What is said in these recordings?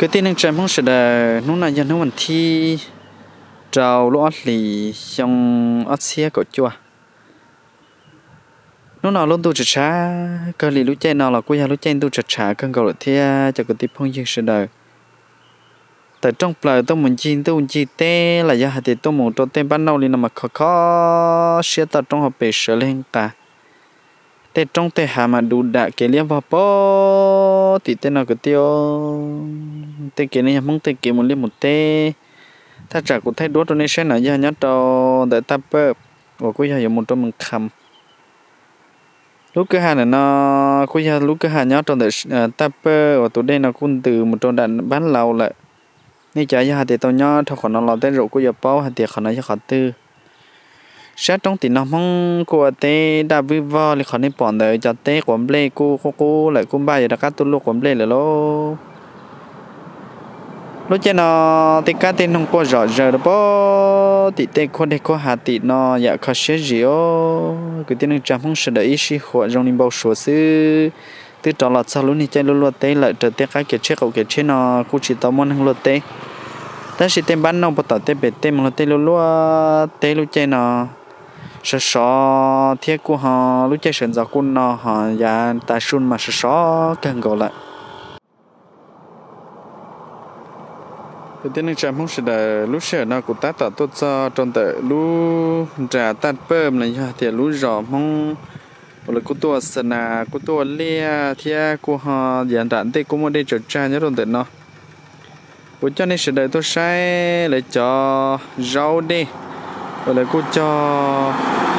cái tin anh trai mong sẽ là nó là dân nó mình thi trào lúa lì trong ớt xía của chùa nó nào luôn tu chặt chả cái lì lúa chay nào là cô nhà lúa chay tu chặt chả cần cầu thì cho cái tiếp phong dương sẽ đời tại trong lời tôi muốn chi tê là do hạt tôi muốn cho tên ban đầu liền mà khó sẽ tập trong học bể sở lên cả tê trong tê hà mà đủ đã cái liếm vào bó thì tên nào cái tiêu tê cái này mong tê cái một liếm một têถ้าจากกูไทยด้วยตัวนี้เช่นไหนยาญาโตแต่ตาเปิบว่ากูอยากมุนตัวมึงคำลูกก็หาเนี่ยเนาะกูอยากลูกก็หาญาโตแต่ตาเปิบว่าตัวเด่นนะคุณตื่นมุนตัวดันบ้านเราแหละนี่ใจยาเดี๋ยวตัวญาถ้าขอนเราได้รู้กูอยากเป้าเดี๋ยวขอนจะขอตื้อเช่นต้องติดน้องมองกูเต้ดาวิวอลเลยขอในป่อนเลยจะเต้ขวมเล่กูเลยกูบ้าอยู่ดักตัวลูกขวมเล่เลยโลlúc chơi nó thì cá tên không có rõ giờ đó bố thì tên con đây có hạt thì nó dạ khó xé gì ô cái tên trăm không sẽ để ý xí khổ trong niềm bao số sư từ trò lọt sau lúc này chơi luôn tên lại trở tên cái kiểu chết nó cũng chỉ tao muốn hàng luôn tên ta chỉ tên bán nó bắt đầu tên bể tên mà tên luôn tên lúc chơi nó sợ thiết của họ lúc chơi sườn gió của nó họ dạ ta sun mà sợ càng gọi lại cái tên này chăm không sẽ là lúc sẽ nó cũng tát tốt cho trong tại lúc trả tát bơm này ha thì lúc rõ mong là cô tua sna cô tua lia thì cô họ diễn đàn thì cô muốn đi chợ trang nhớ trong tại nó cô cho nên sẽ đợi tôi sai lại cho rau đi rồi lại cô cho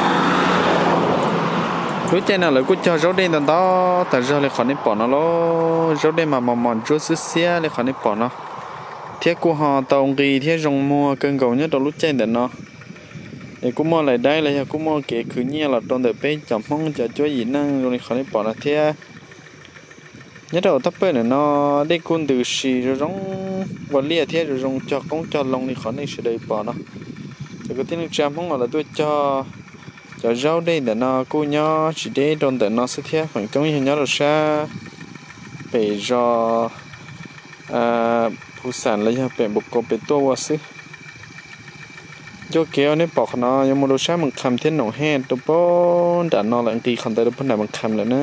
lúc chơi nào lại cô cho rau đen tận đó tại rau lại khỏi nên bỏ nó lo rau đen mà mòn chút xíu lại khỏi nên bỏ nó thiết của họ tàu kỳ thiết rong mua cơn cầu nhất trong lúc chơi để nó thì cũng mua lại đây là cũng mua kể cứ như là trong đời bên chậm mong chờ cho gì năng rồi khỏi bỏ là thiết nhất đầu thấp bên này nó đi côn từ xì rồi rong và lia thiết rồi rong cho công cho lòng thì khỏi nên sẽ đầy bỏ nó thì cái tiếng chậm mong là tôi cho rau đây để nó cô nhó chỉ để trong đời nó sẽ thiết khoảng công như nhớ là xa để choผู้สานเลยฮะเป็นบุกโกเป็นตัววะซึโยเกียวนี่ปอกเนาะยังโมโดชามันคำเทียนหนองแห่ตัวป้อนด่านนอหลังตีคันแต่ละพันด่ามันคำเลยนะ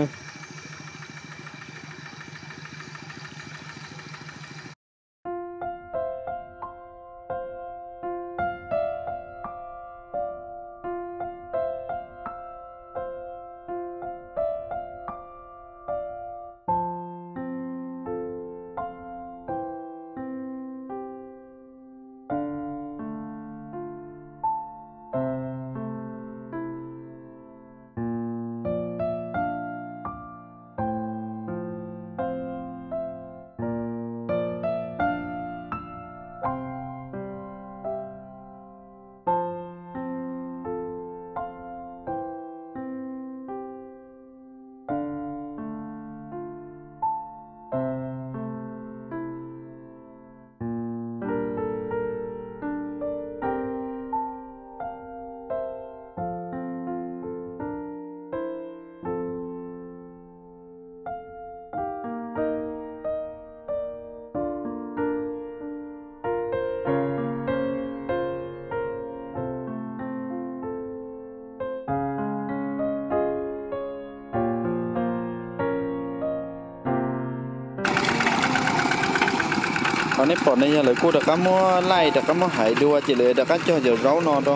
ตอนนี้ปอดในยังเลยกูเด็กก็มั่วไล่เด็กก็มั่วหายดูจีเลยเด็กก็cho giờ rau nọ đó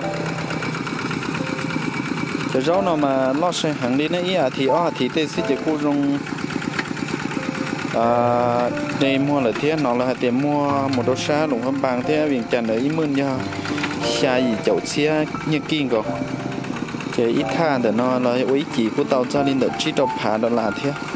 giờ rau nọ mà lo xây hàng đi nữa thì thì tên sẽ chỉ cô dùng đây mua là thế nó là tiền mua một đôi xa lủng hâm bằng thế viện trần ở ý mươn nha xa gì chậu xe như kinh rồi chỉ ít tha để nó là ý chỉ của tàu cho nên được chỉ đọc phá đó là thế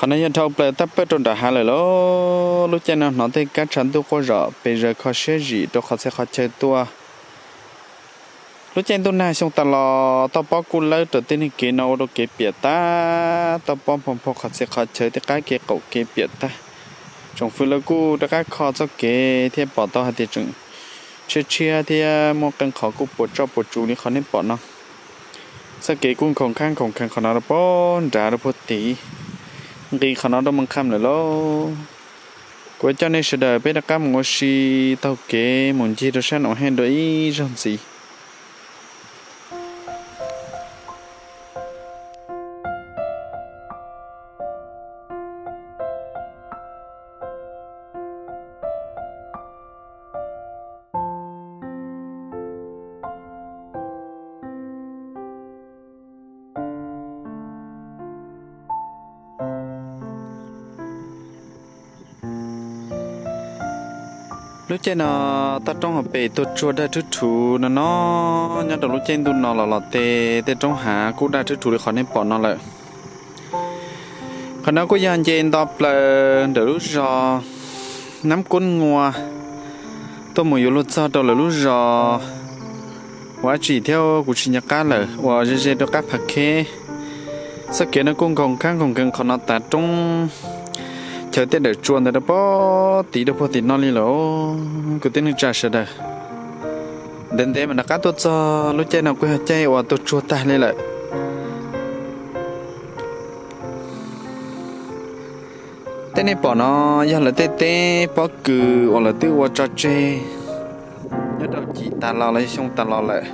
khả năng nhận thầu ple tấp bớt trong đã hai lời lo lúc trên nó thấy các trận tôi có rõ bây giờ khó sẽ gì tôi khó sẽ khó chơi tua lúc trên tôi này xong ta lo tao bỏ cú lơ từ tên kia nó đâu kia bịa ta tao bỏ phong phong khó sẽ khó chơi thì cái kia cậu kia bịa ta trong phía lơ cú đã cái khó cho kia thì bỏ tao hay thì chừng chia chia thì một căn khó cú bỏ cho bỏ chú đi khó nên bỏ nó sau kia cũng không khăn khó nó bỏ trả được một tí khi khó nó đâu mang khăm nữa lo quay cho nên sẽ đợi biết được các món gì tao kể muốn chi tôi sẽ nói hết đấy rồi gì lúc trên nó ta trong học bể tôi chua đã chút thủ nó nhớ đầu lúc trên tôi nó là tê trong hạ cũng đã chút thủ để khỏi nên bỏ nó lại còn nó có gian trên đọc là để lúc giờ nắm cuốn ngoa tôi muốn lúc sau đó là lúc giờ quá chỉ theo của chị nhạc cá là và dễ được các phát kê sau kia nó cũng còn khác còn cần còn nó ta trong chờ tết để chuồn để bỏ tí đâu bỏ tí non đi lỗ cứ tên người trả sợ đây đến thế mà đã cắt tốt cho lúc chơi nào quay chơi và tốt chua tay lên lại tên này bỏ nó giờ là tê bỏ cừ hoặc là tiêu qua cho chơi nhớ đâu chỉ ta lo lấy xong ta lo lại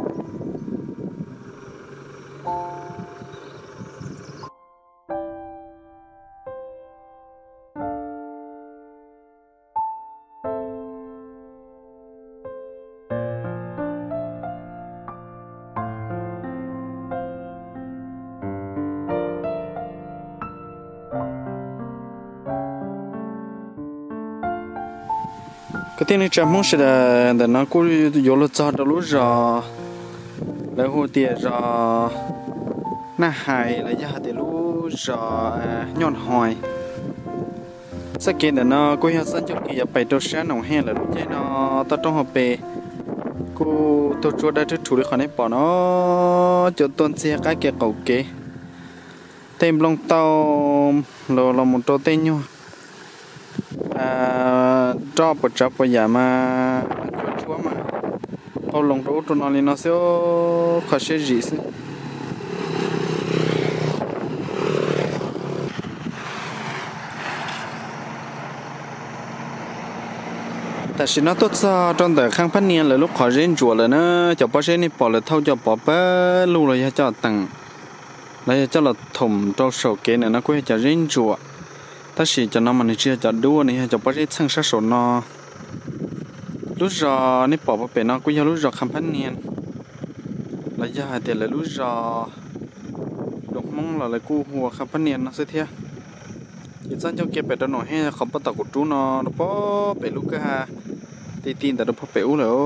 cái tiếng này chăm muốn sẽ là để nó cũng vô lối cho đó lúc giờ lấy hồ tiền giờ na hài lấy ra tiền lúc giờ nhọn hỏi sau khi để nó cũng hiện sẵn cho kỳ phải đồ sáng nồng hen là lúc chơi nó tao trong hộp bể cô tôi cho đã thức thủ để khỏi này bỏ nó cho tôn xe cái kia cầu kế thêm lông tàu là một trâu tên nhau cho bật chấp bây giờ mà chúa mà tao lồng rú tụi nó lên nó sẽ khó sẽ gì chứ tại vì nó tốt sao trong đời khang phát niên là lúc họ rèn chùa là nó cho bác sĩ này bỏ là thâu cho bỏ bớt luôn rồi cho tặng lấy cho là thùng cho sổ kế này nó quay cho rèn chùa ta chỉ cho nó mà chưa cho đua này cho bác sĩ sang sát sổ nó lúc giờ này bỏ vào bể nó cũng như lúc giờ khám phá niên lấy ra hai tiền là lúc giờ đục mong là lấy cu hùa khám phá niên nó sẽ thế thì sao cho kia bể đó nổi hay không bắt tàu của chú nó bỏ bể lúc cả thì tin đã được bỏ bể u rồi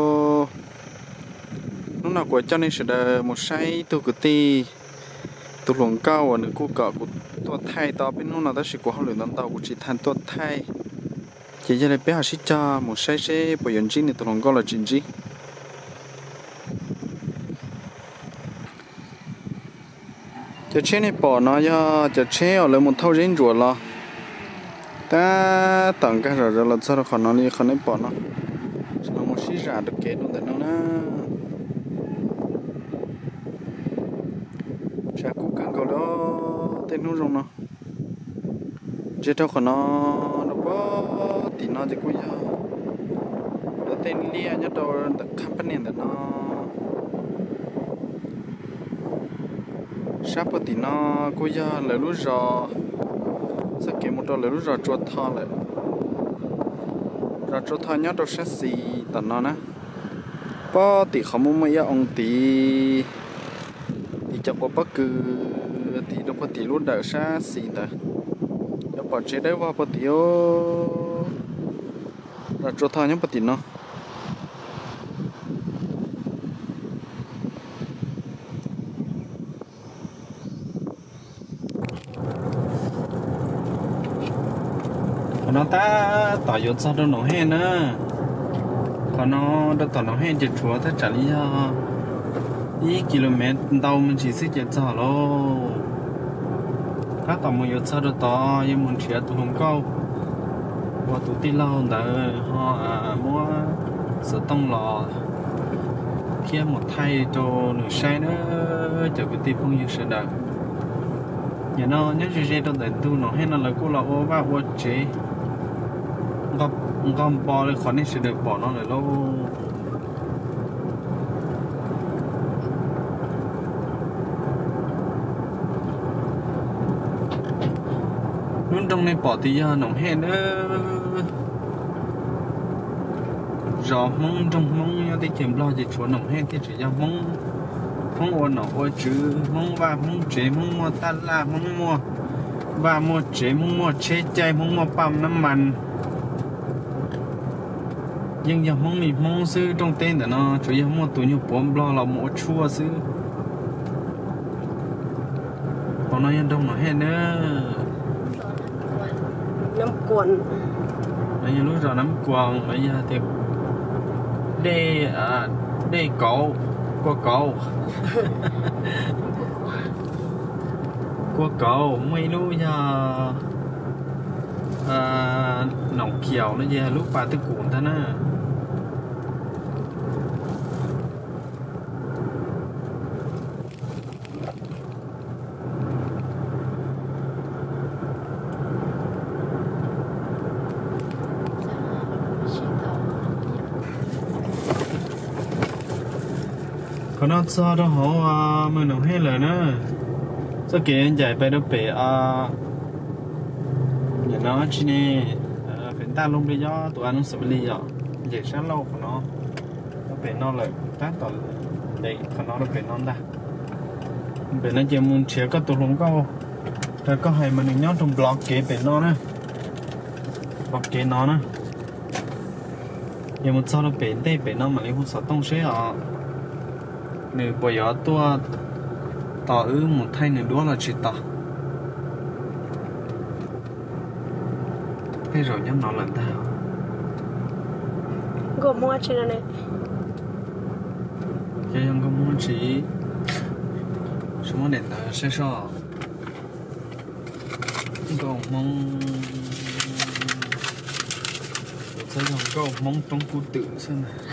lúc nào của cho nên sẽ là một say tôi cứ ti tôi lồng cao ở nơi cô cọ của tôi thay tao bên lúc nào ta chỉ của họ luyện tao tao của chỉ thành tôi thay chỉ cho nên bé họ sẽ cho một say sẽ bảo dưỡng chính thì tôi lồng cao là chính gì cho chế này bỏ nó cho chế ở lại một thau rến ruột lo ta tặng cái rồi là sao khỏi nó đi khỏi nó bỏ nó một xí giả được kế luôn để nó chả cũng cần cầu đó tên nó rồi nó chế theo khỏi nó có thì nó thì cũng giờ tên lia nhất đâu the company để nó sắp thì nó cũng giờ lấy lúc rồi sẽ kiếm một trò lấy lúc rồi chuột thò lại rồi chuột thò nhất đâu sẽ xì tận nó nè có thì không muốn mấy ông thì cho có bất cứ thì đâu có thì luôn đợi xa xì ta cho bỏ chế đấy vào bất tiêu rồi chuột thò nhất bất thì nó còn nó ta tỏ yếu cho nó nổ hen nữa còn nó đã tỏ nó hen chỉ chúa ta trả lý ý km đầu mình chỉ sức chạy cho lo các tàu một yếu cho đó tỏ nhưng mình chỉ tụ không câu và tụ tí lâu đã họ mua sự tông lò kia một thay cho nửa sai nữa cho cái tim không như sẽ đợi nhà nó nhớ chơi trong đời tu nó hay là cô là ô ba ô chế con bò lên khỏi nên sẽ được bỏ nó lại lâu luôn trong này bỏ thì nó hay nữa rõ mong trong mong nhau đi kiếm lo gì chỗ nồng hay thì chỉ ra mong ôn nó ôi chứ mong ba mong chế mong mua tan la mong mua ba mua chế mong mua chế chay mong muaปั๊ม น้ำมัน nhưng giờ mong mình mong sư trong tên để nó chủ yếu mua tụi nhiều bom lo là mua chua sư còn nó yên đông nó hết nữa nắm cuộn bây giờ lúc rồi nắm cuộn bây giờ thì đê cậu qua cậu qua cậu mấy lúc giờ nòng kiều nó giờ lúc bà tới cuộn ta nè còn nó cho đó họ mình nó hết rồi nữa cho kể anh chạyไปđó bể nhà nó chỉ nè phải ta lông đi do tụi anh nó sập đi rồi vậy sáng lâu của nó bể nó lại tát tỏi để của nó bể non ta bể nó chỉ muốn chia các tụi lông câu rồi có hay mình nhớ trong blog kể bể nó nữa blog kể nó nữa giờ một sau đó bể nó mà lấy hút sọt tông xế họ nếu bây giờ tôi tỏ một thay nữa đó là chỉ tỏ thế rồi nhắm nó lần tao gồm mua trên này cái em có muốn chỉ số món đèn sẽ so còn mong sẽ còn câu mong trong cụ tự xem này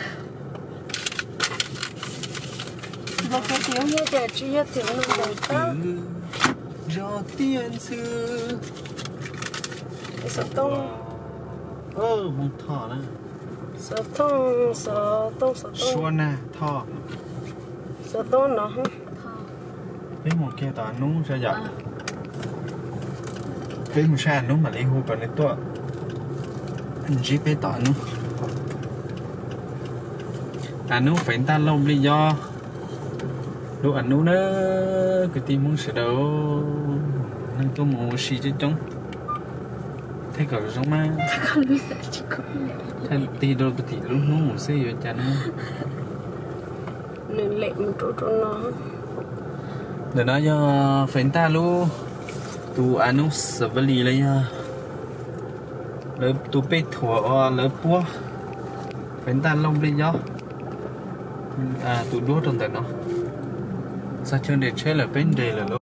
một cái tiếng như thế chỉ là tiếng nó đầy ta do tiên sư sợ tông mong thọ nè sợ tông xua nè thọ sợ tông nó cái một kia tao nú ra dọc cái một xe nú mà lấy hú còn lấy tua anh chỉ biết tao nú nú phải ta lông lý do lúc anh nú nữa cái tim muốn sửa đâu nên tôi muốn xì chứ chống thế cả giống mà thế tí đâu cái tí lúc nó muốn xì rồi chán nên lệ một chỗ nó để nó cho phải ta luôn tu anh nú sờ vật lý lấy lớp tu bê thua lớp búa phải ta lông đi do tu đuốt trong tay nó sao chơi để chơi là bên đề là lúc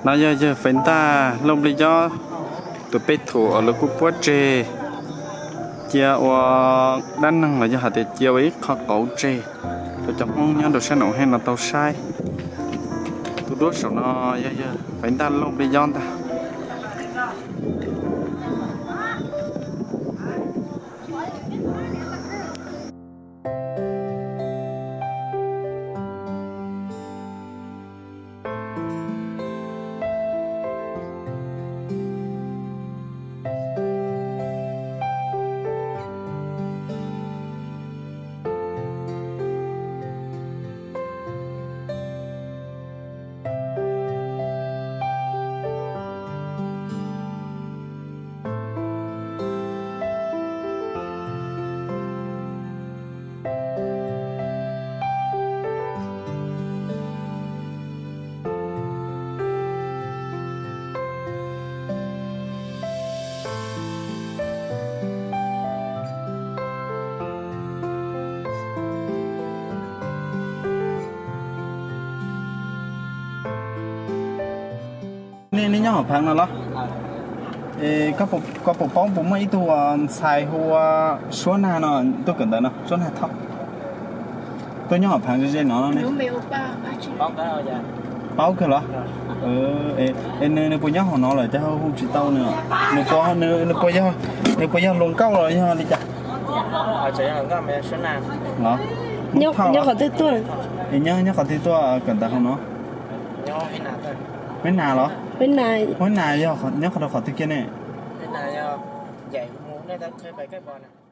nó giờ phải ta lông đi cho tụi bé thủ ở lúc bữa trề chia và đan năng là cho hạt để chia với khó cấu trề tụi chồng ông nhớ đồ xe nổ hay là tàu sai tụi đốt sổ nó giờ phải ta lông đi cho taนี่ย่อพังแล้วเหรอก็ปกป้องผมไม่ตัวใส่หัวส่วนหน้าเนาะตัวเกิดเนาะส่วนหน้าท็อปตัวย่อพังจะเนาะเนี่ย Nó mèo ba chứ. bao cáiเหรอnơi bây giờ họ nói là cho không chỉ tao nữa nơi bây giờ lồng cao rồi nha đi chả chỉ là cái mấy số nào hả Nhóc họ tới tuổi. nhớ còn thì tôi cần ta không nó nhau hay nào thôi bên nào đó Bên này bên nào nhớ còn đâu khỏi thì kia này hay là dạy muốn đây ta chơi bài cái bò này